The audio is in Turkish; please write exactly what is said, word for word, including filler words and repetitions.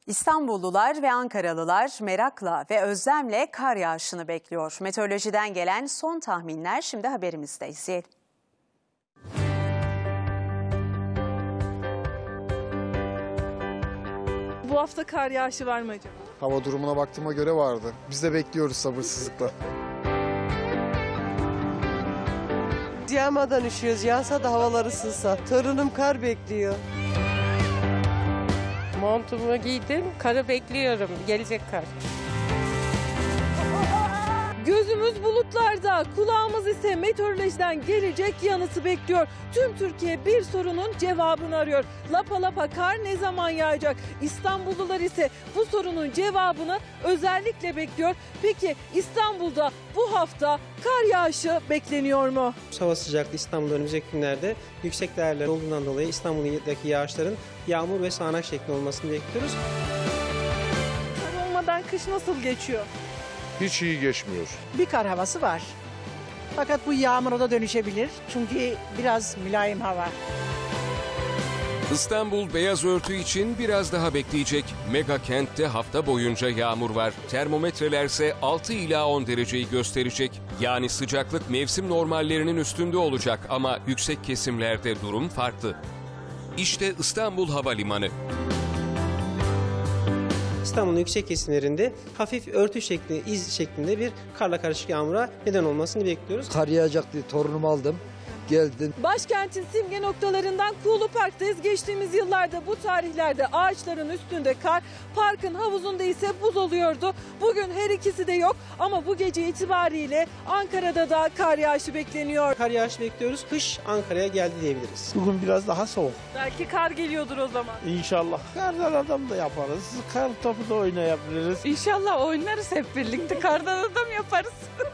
İstanbullular ve Ankaralılar merakla ve özlemle kar yağışını bekliyor. Meteorolojiden gelen son tahminler şimdi haberimizde, izleyelim. Bu hafta kar yağışı var mı acaba? Hava durumuna baktığıma göre vardı. Biz de bekliyoruz sabırsızlıkla. Yağmadan üşüyoruz. Yağsa da havalar ısınsa. Torunum kar bekliyor. Montumu giydim, karı bekliyorum. Gelecek kar. Gözümüz bulutlarda, kulağımız ise meteorolojiden gelecek yanıtı bekliyor. Tüm Türkiye bir sorunun cevabını arıyor. Lapa lapa kar ne zaman yağacak? İstanbullular ise bu sorunun cevabını özellikle bekliyor. Peki İstanbul'da bu hafta kar yağışı bekleniyor mu? Hava sıcaklığı İstanbul'da önümüzdeki günlerde yüksek değerler olduğundan dolayı İstanbul'daki yağışların yağmur ve sağanak şeklinde olmasını bekliyoruz. Kar olmadan kış nasıl geçiyor? Hiç iyi geçmiyor. Bir kar havası var. Fakat bu yağmura da dönüşebilir. Çünkü biraz mülayim hava. İstanbul beyaz örtü için biraz daha bekleyecek. Mega kentte hafta boyunca yağmur var. Termometrelerse altı ila on dereceyi gösterecek. Yani sıcaklık mevsim normallerinin üstünde olacak ama yüksek kesimlerde durum farklı. İşte İstanbul Havalimanı. İstanbul'un yüksek kesimlerinde hafif örtü şeklinde, iz şeklinde bir karla karışık yağmura neden olmasını bekliyoruz. Kar yağacak diye torunumu aldım. Geldim. Başkentin simge noktalarından Kuğulu Park'tayız. Geçtiğimiz yıllarda bu tarihlerde ağaçların üstünde kar, parkın havuzunda ise buz oluyordu. Bugün her ikisi de yok ama bu gece itibariyle Ankara'da da kar yağışı bekleniyor. Kar yağışı bekliyoruz. Kış Ankara'ya geldi diyebiliriz. Bugün biraz daha soğuk. Belki kar geliyordur o zaman. İnşallah. Kardan adam da yaparız. Kar topu da oynayabiliriz. İnşallah oynarız hep birlikte. Kardan adam yaparız.